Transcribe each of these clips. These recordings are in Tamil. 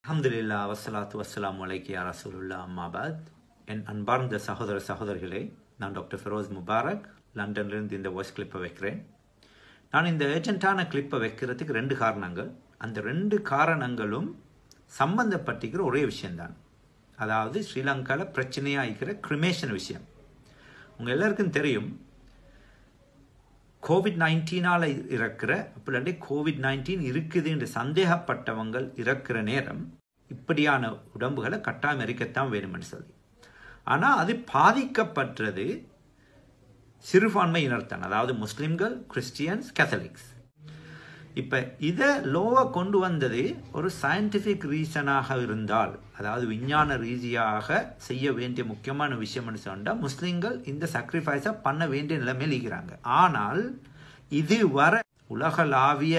அல்ஹம்துலில்லா வஸ்ஸலாத்து வஸ்ஸலாமு அலைக்கி யா ரசூலுல்லா அம்மாபாத். என் அன்பார்ந்த சகோதரர்களே, நான் டாக்டர் ஃபெரோஸ் முபாரக் லண்டன்லேருந்து இந்த வாய்ஸ் கிளிப்பை வைக்கிறேன். நான் இந்த ஏஜென்ட்டான கிளிப்பை வைக்கிறதுக்கு 2 காரணங்கள். அந்த 2 காரணங்களும் சம்பந்தப்பட்டிருக்கிற ஒரே விஷயம்தான். அதாவது ஸ்ரீலங்காவில் பிரச்சனையாக இருக்கிற கிரிமேஷன் விஷயம். உங்கள் எல்லாருக்கும் தெரியும், கோவிட்-19 இறக்குற அப்படி கோவிட்-19 இருக்குது என்று சந்தேகப்பட்டவங்கள் இறக்குற நேரம் இப்படியான உடம்புகளை கட்டாயம் எரிக்கத்தான் வேணும்னு சொல்லி. ஆனால் அது பாதிக்கப்பட்டது சிறுபான்மை இனர்தான், அதாவது முஸ்லிம்கள், கிறிஸ்டியன்ஸ், கேத்தலிக்ஸ். இப்போ இதை லோவை கொண்டு வந்தது ஒரு சயின்டிஃபிக் ரீசனாக இருந்தால், அதாவது விஞ்ஞான ரீதியாக செய்ய வேண்டிய முக்கியமான விஷயம்னு சொன்னால் முஸ்லிம்கள் இந்த சாக்ரிஃபைஸை பண்ண வேண்டிய நிலைமையில் இருக்கிறாங்க. ஆனால் இது வர உலகளாவிய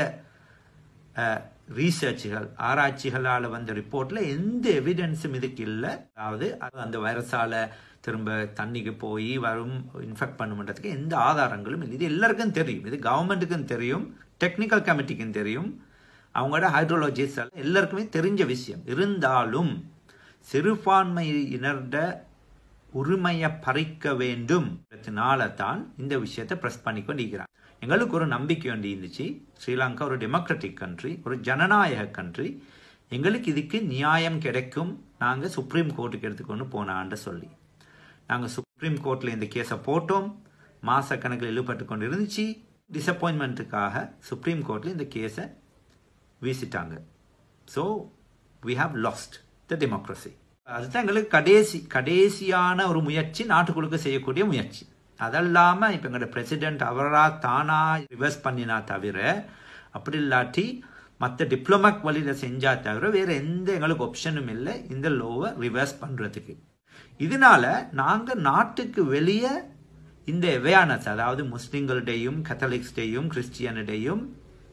ரீசர்ச்சுகள், ஆராய்ச்சிகளால் வந்த ரிப்போர்ட்டில் எந்த எவிடன்ஸும் இதுக்கு இல்லை. அதாவது அந்த வைரஸால் திரும்ப தண்ணிக்கு போய் வரும் இன்ஃபெக்ட் பண்ணுறதுக்கு எந்த ஆதாரங்களும் இல்லை. இது எல்லாருக்கும் தெரியும், இது கவர்மெண்ட்டுக்கும் தெரியும், டெக்னிக்கல் கமிட்டிக்கும் தெரியும், அவங்களோட ஹைட்ரோலஜிஸ்ட் எல்லாருக்குமே தெரிஞ்ச விஷயம். இருந்தாலும் சிறுபான்மையினர்ட உரிமையை பறிக்க வேண்டும் தான் இந்த விஷயத்தை ப்ரெஸ் பண்ணி கொண்டிருக்கிறாங்க. எங்களுக்கு ஒரு நம்பிக்கை ஒன்று இருந்துச்சு, ஸ்ரீலங்கா ஒரு டெமோக்ராட்டிக் கண்ட்ரி, ஒரு ஜனநாயக கண்ட்ரி, எங்களுக்கு இதுக்கு நியாயம் கிடைக்கும், நாங்கள் சுப்ரீம் கோர்ட்டுக்கு எடுத்துக்கொண்டு போனான்னு சொல்லி நாங்கள் சுப்ரீம் கோர்ட்டில் இந்த கேஸை போட்டோம். மாதக்கணக்கில் இழுபட்டு கொண்டு இருந்துச்சு. டிசப்பாயின்மெண்ட்டுக்காக சுப்ரீம் கோர்ட்டில் இந்த கேஸை வீசிட்டாங்க. So we have lost the democracy. அதுதான் எங்களுக்கு கடைசியான ஒரு முயற்சி, நாட்டுக்குழுக்க செய்யக்கூடிய முயற்சி. அதல்லாமல் இப்போ எங்களோட பிரசிடென்ட் அவரா தானா ரிவர்ஸ் பண்ணினா தவிர, அப்படி இல்லாட்டி மற்ற டிப்ளமேட் வழியில் செஞ்சா தவிர வேறு எந்த எங்களுக்கு ஆப்ஷனும் இல்லை இந்த லோவை ரிவர்ஸ் பண்ணுறதுக்கு. இதனால நாங்கள் நாட்டுக்கு வெளியே இந்த அவேர்னஸ், அதாவது முஸ்லிம்களிடையும் கத்தலிக்ஸ்டையும் கிறிஸ்டியனிடையும்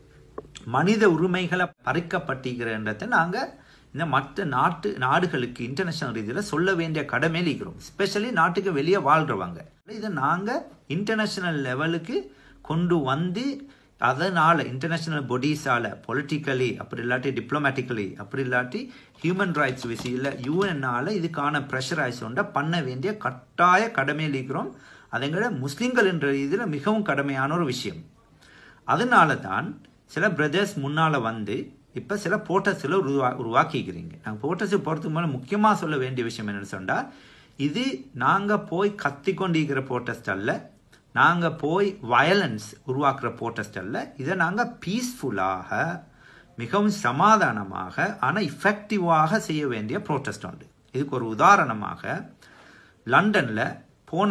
மனித உரிமைகளை பறிக்கப்பட்டிருக்கிறன்றதை நாங்கள் இந்த மற்ற நாடுகளுக்கு இன்டர்நேஷனல் ரீதியில் சொல்ல வேண்டிய கடமையில் இருக்கிறோம். ஸ்பெஷலி நாட்டுக்கு வெளியே வாழ்கிறவங்க இதை நாங்கள் இன்டர்நேஷனல் லெவலுக்கு கொண்டு வந்து, அதனால் இன்டர்நேஷனல் பாடிஸால் பொலிட்டிக்கலி, அப்படி இல்லாட்டி டிப்ளமேட்டிக்கலி, அப்படி இல்லாட்டி ஹியூமன் ரைட்ஸ் விஷயில் யூஎன்னால் இதுக்கான ப்ரெஷரைஸ் ஒன்றை பண்ண வேண்டிய கட்டாய கடமையில் இருக்கிறோம். அதுங்களோட முஸ்லீம்கள் என்ற இதில் மிகவும் கடமையான ஒரு விஷயம். அதனால தான் சில பிரதர்ஸ் முன்னால் வந்து இப்போ சில போர்ட்டஸில் உருவாக்கிக்கிறீங்க. நாங்கள் போர்ட்டஸு போகிறதுக்கு மேலே முக்கியமாக சொல்ல வேண்டிய விஷயம் என்னென்னு சொன்னால், இது நாங்கள் போய் கத்தி கொண்டிருக்கிற போர்ட்டஸ்ட் அல்ல, நாங்கள் போய் வயலன்ஸ் உருவாக்குற போர்ட்டஸ்ட் அல்ல. இதை நாங்கள் பீஸ்ஃபுல்லாக, மிகவும் சமாதானமாக, ஆனால் இஃபெக்டிவாக செய்ய வேண்டிய ப்ரோட்டஸ்ட் உண்டு. இதுக்கு ஒரு உதாரணமாக, லண்டனில் போன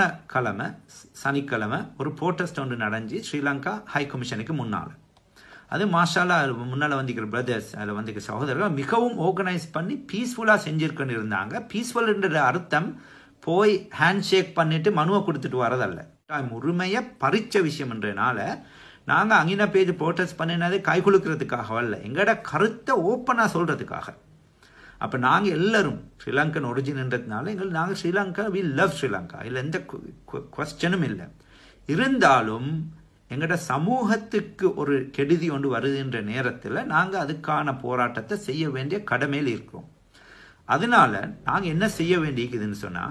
சனிக்கிழமை ஒரு ப்ரோட்டஸ்ட் ஒன்று நடந்து ஸ்ரீலங்கா ஹை கமிஷனுக்கு முன்னால். அது மாஷாலா முன்னால் வந்திருக்கிற பிரதர்ஸ், அதில் வந்திருக்கிற சகோதரர்கள் மிகவும் ஆர்கனைஸ் பண்ணி பீஸ்ஃபுல்லாக செஞ்சுருக்குன்னு இருந்தாங்க. பீஸ்ஃபுல்ன்ற அர்த்தம் போய் ஹேண்ட் ஷேக் பண்ணிட்டு மனுவை கொடுத்துட்டு வரதல்ல. உரிமையை பறிச்ச விஷயம்ன்றனால நாங்கள் அங்கின பேஜ் ப்ரோட்டஸ்ட் பண்ணினது கை குலுக்கிறதுக்காக அல்ல, எங்களோட கருத்தை ஓப்பனாக சொல்கிறதுக்காக. அப்போ நாங்கள் எல்லாரும் ஸ்ரீலங்கன் ஒரிஜின்ன்றதுனால நாங்கள் ஸ்ரீலங்கா, வி லவ் ஸ்ரீலங்கா, இல்லை எந்த குவஸ்டனும் இல்லை. இருந்தாலும் எங்களோட சமூகத்துக்கு ஒரு கெடுதி ஒன்று வருகின்ற நேரத்தில் நாங்கள் அதுக்கான போராட்டத்தை செய்ய வேண்டிய கடமையில் இருக்கிறோம். அதனால நாங்கள் என்ன செய்ய வேண்டியிருக்குதுன்னு சொன்னால்,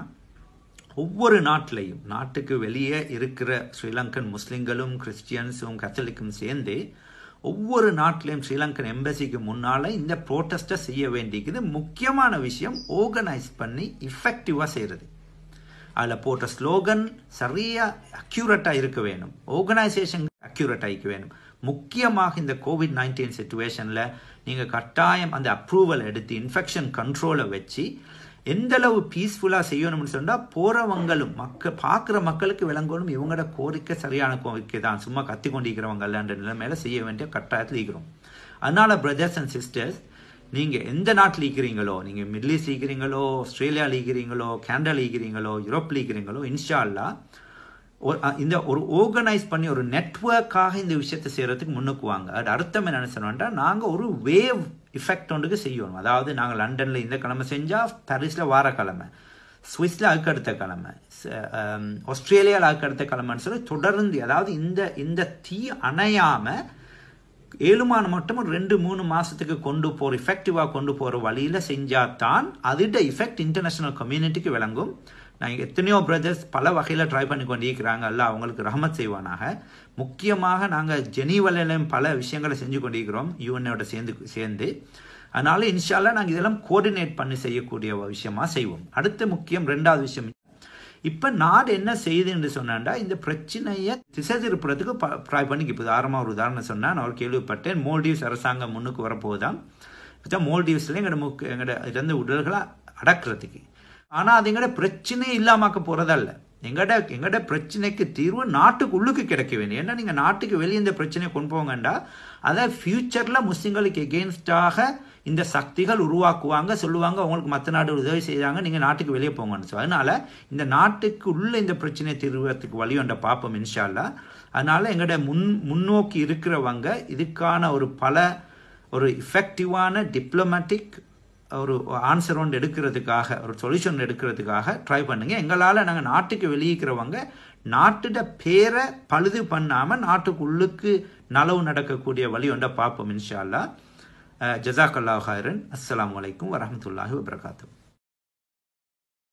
ஒவ்வொரு நாட்டிலையும், நாட்டுக்கு வெளியே இருக்கிற ஸ்ரீலங்கன் முஸ்லிம்களும் கிறிஸ்டியன்ஸும் கத்தலிக்கும் சேர்ந்து ஒவ்வொரு நாட்டிலையும் ஸ்ரீலங்கன் எம்பசிக்கு முன்னால் இந்த ப்ரோட்டஸ்ட்டை செய்ய வேண்டியிருக்குது. முக்கியமான விஷயம் ஆர்கனைஸ் பண்ணி இஃபெக்டிவாக செய்கிறது. அதில் போட்ட ஸ்லோகன் சரியாக அக்யூரேட்டாக இருக்க வேணும், ஆர்கனைசேஷன் அக்யூரேட்டாக இருக்க வேணும். முக்கியமாக இந்த கோவிட்-19 சிச்சுவேஷனில் நீங்கள் கட்டாயம் அந்த அப்ரூவல் எடுத்து இன்ஃபெக்ஷன் கண்ட்ரோலை வச்சு எந்தளவு பீஸ்ஃபுல்லாக செய்யணும்னு சொன்னால் போகிறவங்களும் பார்க்குற மக்களுக்கு விளங்கணும் இவங்களோட கோரிக்கை சரியான கோரிக்கை தான், சும்மா கத்தி கொண்டிருக்கிறவங்கன்ற நிலைமையில செய்ய வேண்டிய கட்டாயத்தில் இருக்கிறோம். அதனால் பிரதர்ஸ் அண்ட் சிஸ்டர்ஸ், நீங்கள் எந்த நாட்டில் இருக்கிறீங்களோ, நீங்கள் மிடில் ஈஸ்ட் இருக்கிறீங்களோ, ஆஸ்திரேலியாவில் இருக்கிறீங்களோ, கனடாவில் இருக்கிறீங்களோ, யூரோப்பில் இருக்கிறீங்களோ, இன்ஷா அல்லாஹ் இந்த ஒரு ஆர்கனைஸ் பண்ணி ஒரு நெட்வொர்க்காக இந்த விஷயத்தை செய்கிறதுக்கு முன்னுக்குவாங்க. அது அர்த்தம் என்னென்னு சொன்னோம்னா, நாங்கள் ஒரு வேவ் இஃபெக்ட் ஒன்றுக்கு செய்யணும். அதாவது நாங்கள் லண்டனில் இந்த கிழமை செஞ்சால் பாரிஸில் வார கிழமை, சுவிஸில் அதுக்கடுத்த கிழமை, ஆஸ்திரேலியாவில் அதுக்கடுத்த கிழமைன்னு சொல்லி தொடர்ந்து, அதாவது இந்த தீ அணையாமல் ஏழுமான மட்டும் 2-3 மாசத்துக்கு கொண்டு போற எஃபெக்டிவா கொண்டு போற வழியில செஞ்சாதான் அதோட எஃபெக்ட் இன்டர்நேஷனல் கம்யூனிட்டிக்கு விளங்கும். நாங்கள் எத்தனையோ பிரதர்ஸ் பல வகையில் ட்ரை பண்ணி கொண்டு இருக்கிறாங்க. அல்ல அவங்களுக்கு ரஹமத் செய்வானாக. முக்கியமாக நாங்கள் ஜெனீவலையும் பல விஷயங்களை செஞ்சு கொண்டிருக்கிறோம் யூஎன்னோட சேர்ந்து. அதனால இன்ஷால்லா நாங்கள் இதெல்லாம் கோஆர்டினேட் பண்ணி செய்யக்கூடிய விஷயமா செய்வோம். அடுத்த முக்கியம் 2வது விஷயம், இப்ப நாடு என்ன செய்யுதுன்னு சொன்னா இந்த பிரச்சனையை திசை திருப்புறதுக்கு ட்ரை பண்ணி. இப்போ ஆரம்பமாக ஒரு உதாரணம் சொன்னா, நான் ஒரு கேள்விப்பட்டேன், மால்டீவ்ஸ் அரசாங்கம் முன்னுக்கு வரப்போதான் மால்டீவ்ஸ்ல எங்களோட இறந்த உடல்களை அடக்கிறதுக்கு. ஆனா அது எங்கட பிரச்சனையே இல்லாமக்க போறதல்ல. எங்கட பிரச்சனைக்கு தீர்வு நாட்டுக்கு உள்ளுக்கு கிடைக்க வேண்டிய. ஏன்னா நீங்க நாட்டுக்கு வெளியே இந்த பிரச்சனையை கொண்டு போங்கண்டா அதை ஃபியூச்சர்ல முஸ்லிம்களுக்கு எகெயின்ஸ்டாக இந்த சக்திகள் உருவாக்குவாங்க, சொல்லுவாங்க அவங்களுக்கு மற்ற நாடு உதவி செய்வாங்க, நீங்க நாட்டுக்கு வெளியே போங்கன்னு. அதனால இந்த நாட்டுக்கு உள்ள இந்த பிரச்சனையை தீர்வதற்கு வழி ஒன்றை பார்ப்போம் இன்ஷா அல்லாஹ். அதனால எங்கட முன்னோக்கி இருக்கிறவங்க இதுக்கான ஒரு எஃபெக்டிவான டிப்ளமேட்டிக் ஒரு ஆன்சர் ஒன்று எடுக்கிறதுக்காக, ஒரு சொல்யூஷன் எடுக்கிறதுக்காக ட்ரை பண்ணுங்க. எங்களால் நாங்கள் நாட்டுக்கு வெளியிக்கிறவங்க நாட்டோட பேரை பழுது பண்ணாமல் நாட்டுக்கு உள்ளுக்கு நலவு நடக்கக்கூடிய வழி ஒன்றை பார்ப்போம் இன்ஷா அல்லாஹ். ஜஸாக்கல்லாஹு ஹைரன். அஸ்ஸலாமு அலைக்கும் வரஹ்மத்துல்லாஹி வபரகாத்துஹு.